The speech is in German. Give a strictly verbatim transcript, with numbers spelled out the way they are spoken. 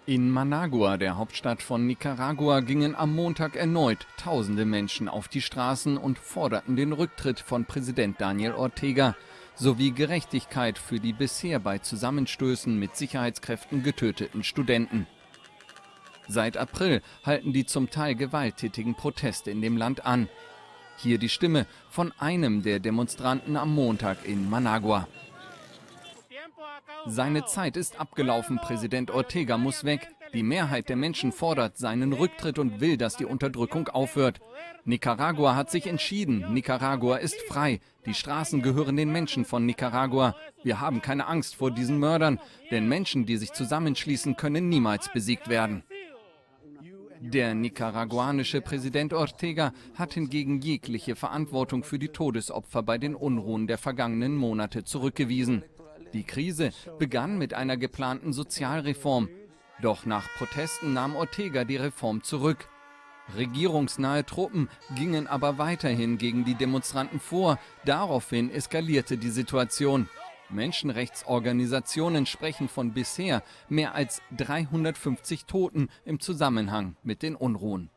In Managua, der Hauptstadt von Nicaragua, gingen am Montag erneut tausende Menschen auf die Straßen und forderten den Rücktritt von Präsident Daniel Ortega sowie Gerechtigkeit für die bisher bei Zusammenstößen mit Sicherheitskräften getöteten Studenten. Seit April halten die zum Teil gewalttätigen Proteste in dem Land an. Hier die Stimme von einem der Demonstranten am Montag in Managua. Seine Zeit ist abgelaufen, Präsident Ortega muss weg. Die Mehrheit der Menschen fordert seinen Rücktritt und will, dass die Unterdrückung aufhört. Nicaragua hat sich entschieden. Nicaragua ist frei. Die Straßen gehören den Menschen von Nicaragua. Wir haben keine Angst vor diesen Mördern, denn Menschen, die sich zusammenschließen, können niemals besiegt werden. Der nicaraguanische Präsident Ortega hat hingegen jegliche Verantwortung für die Todesopfer bei den Unruhen der vergangenen Monate zurückgewiesen. Die Krise begann mit einer geplanten Sozialreform. Doch nach Protesten nahm Ortega die Reform zurück. Regierungsnahe Truppen gingen aber weiterhin gegen die Demonstranten vor. Daraufhin eskalierte die Situation. Menschenrechtsorganisationen sprechen von bisher mehr als dreihundertfünfzig Toten im Zusammenhang mit den Unruhen.